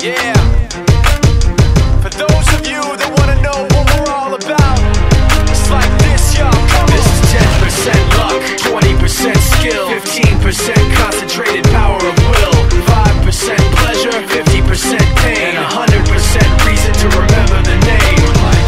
Yeah. For those of you that want to know what we're all about, it's like this, y'all. This is 10% luck, 20% skill, 15% concentrated power of will, 5% pleasure, 50% pain, and 100% reason to remember the name.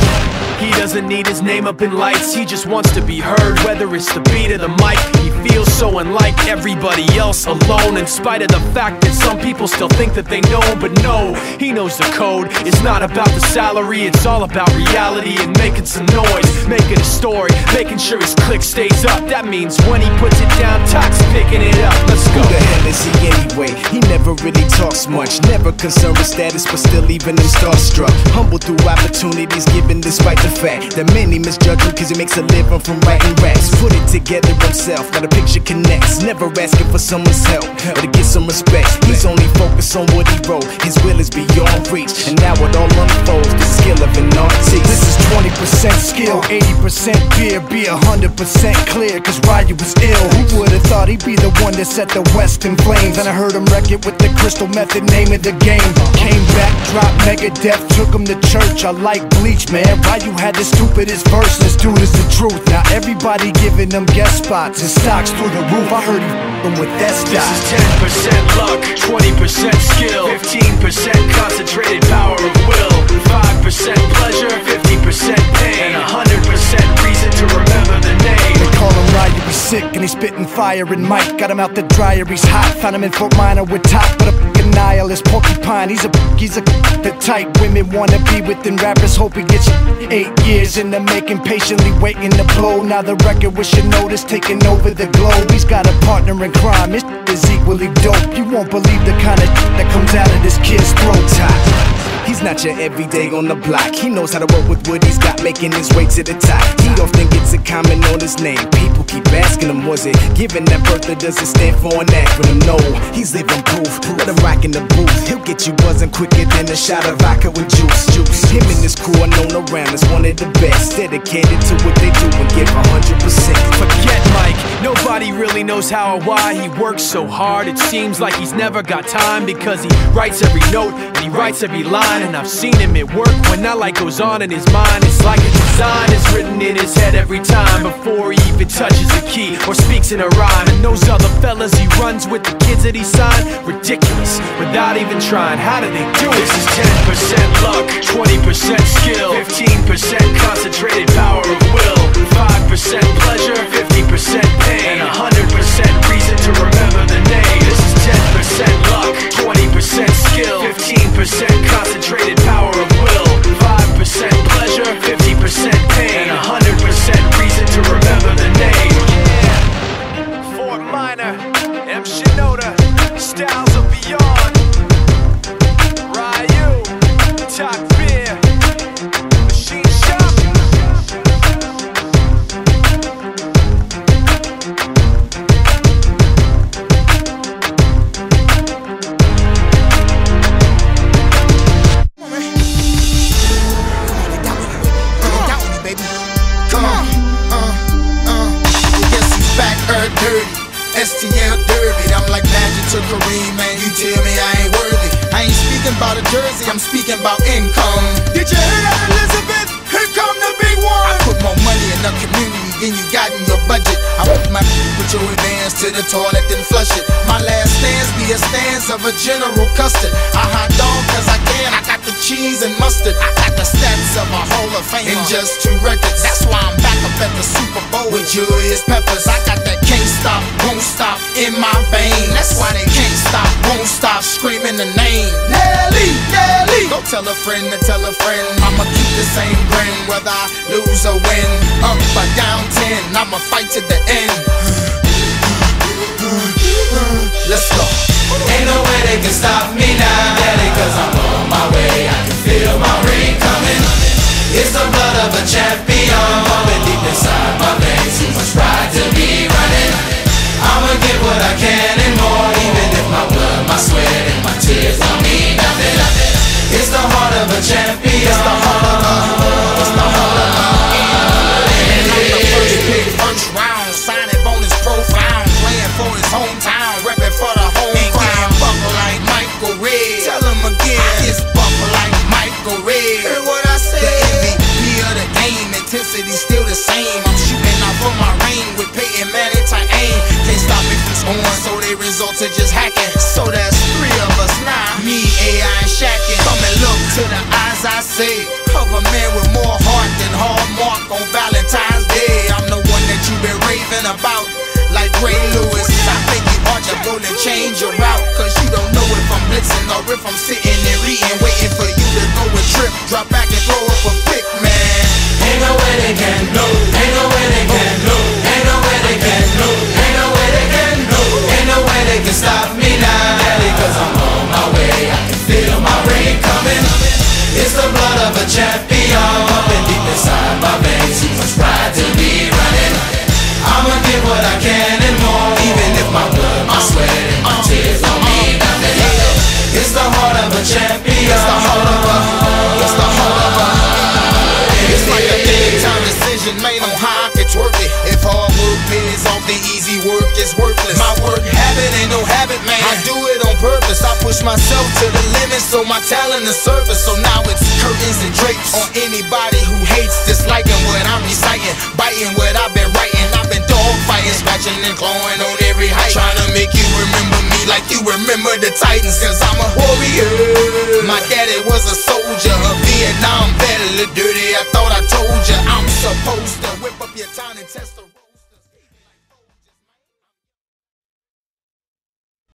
He doesn't need his name up in lights, he just wants to be heard, whether it's the beat of the mic. He feels so unlike everybody else, alone, in spite of the fact that some people still think that they know. But no, he knows the code. It's not about the salary, it's all about reality and making some noise, making a story, making sure his click stays up. That means when he puts it down, Tox picking it up. Let's go. Who the hell is he anyway? He never really talks much, never concerned with status, but still even him starstruck. Humble through opportunities given despite the fact that many misjudge him cause he makes a living from writing raps. Put it together himself, got a picture connects, never asking for someone's help or to get some respect. He's only focused on what he wrote, his will is beyond reach, and now it all unfolds, the skill of an artist. This is 20% skill, 80% fear, be 100% clear, cause Ryu was ill. Who would've thought he'd be the one that set the West in flames? And I heard him wreck it with the Crystal Method, name of the game. Came back, dropped Megadeth, took him to church. I like Bleach, man. Ryu had the stupidest verse, this dude is the truth. Now everybody giving them guest spots and stocks through the roof. I heard he f***ing with that stock. This is 10% luck, 20% skill, 15% concentrated power of will, 5% pleasure, 50% pain, and 100% reason to remember the name. They call him Ryu, he's sick and he's spitting fire. And Mike got him out the dryer, he's hot. Found him in Fort Minor with top, but a f***ing nihilist porcupine. He's the type women wanna be with, and rappers hope he gets 8 years in the making, patiently waiting to blow. Now the record with your notice taking over the globe. He's got a partner in crime, his is equally dope. You won't believe the kind of that comes out of this kid's throat. He's not your everyday on the block. He knows how to work with what he's got, making his way to the top. He often gets a comment on his name. People keep asking him, was it given that birth or does it stand for an acronym? No, he's living proof. Let him rock in the booth. He'll get you buzzing quicker than a shot of vodka with juice. Him and his crew are known around as one of the best, dedicated to what they do and give 100%. Forget Mike, nobody really knows how or why he works so hard. It seems like he's never got time, because he writes every note and he writes every line. And I've seen him at work when that light goes on in his mind. It's like a design is written in his head every time, before he even touches a key or speaks in a rhyme. And those other fellas he runs with, the kids that he signed, ridiculous, without even trying. How do they do it? This is 10% luck, 20% skill, 15% concentrated power of will, 5% pleasure, 50% pain, and 100% reason to remember the name. This is 10% luck, 20% skill, 15% concentrated power of will, 5% pleasure, 50% pain, and 100% reason to remember the name. Yeah. Fort Minor, M. Shinoda, Styles of Beyond, Ryu, Talk Beer, Machine Shop. STL Derby, I'm like Magic to Kareem, man. You tell me I ain't worthy. I ain't speaking about a jersey, I'm speaking about income. Did you hear that, Elizabeth? Here come the big one. I put more money in the community than you got in your budget. I put my put your advance to the toilet, then flush it. My last stance be a stance of a General Custard. I hot dog cause I can, I got the cheese and mustard. I got the stats of a Hall of Fame in just 2 records. That's why I'm back up at the Super Bowl with Julius Peppers. I got that can't stop, won't stop in my veins. That's why they can't stop, won't stop screaming the name Nelly, Nelly. Go tell a friend to tell a friend, I'ma keep the same grin whether I lose or win. Up or down 10, I'ma fight to the end. Let's go. Ain't no way they can stop me now, daddy, cause I'm on my way. I can feel my ring coming. It's the blood of a champion pumping deep inside my veins. Too much pride to be running. I'ma get what I can and more, even if my blood, my sweat, and my tears don't mean nothing. It's the heart of a champion. It's the heart of a, it's the heart of a. And I'm the first pick, first round, signing bonus profound, playing for his hometown, repping for the home crowd. Buckle like Michael Red. Tell him again, I get Hear what I say? The MVP of the game, intensity still the same. I'm shooting out from my range with Peyton Manning tight aim. Can't stop me from scoring, so they resort to just hacking. So that's 3 of us now, me, AI, and Shaqin'. Come and look to the eyes, I say, of a man with more heart than Hallmark on Valentine's Day. I'm the one that you've been raving about, like Ray Lewis. I think you ought to go and change your route, cause you don't know if I'm blitzing or if I'm sitting and reading, waiting for you to go and trip, drop back and throw up a pick, man. Ain't no way they can know. Ain't no way they can know. Ain't no way they can know. Ain't no way they can know. Ain't no way they can stop me now, Daddy, cause I'm on my way. I can feel my rain coming. It's the blood of a champion pumping deep inside my veins. Too much pride to be running. I'ma give what I can and more, even if my blood, my sweat, and my tears don't mean nothing. It's the heart of a champion. It's the heart of a. It's the heart of a. It's like a big time decision made on how it's worth it. If hard work pays off, the easy work is worthless. My work habit ain't no habit, man. I do it on purpose. I push myself to the limit, so my talent is surface. So now it's curtains and drapes on anybody who hates, disliking what I'm reciting, biting what I've been writing. I've been dogfighting, scratching and clawing on every height, trying to make you remember me like you remember the Titans. Cause I'm a warrior. My daddy was a soldier, a Vietnam vet, a little dirty. I thought I told you I'm supposed to whip up your town and test.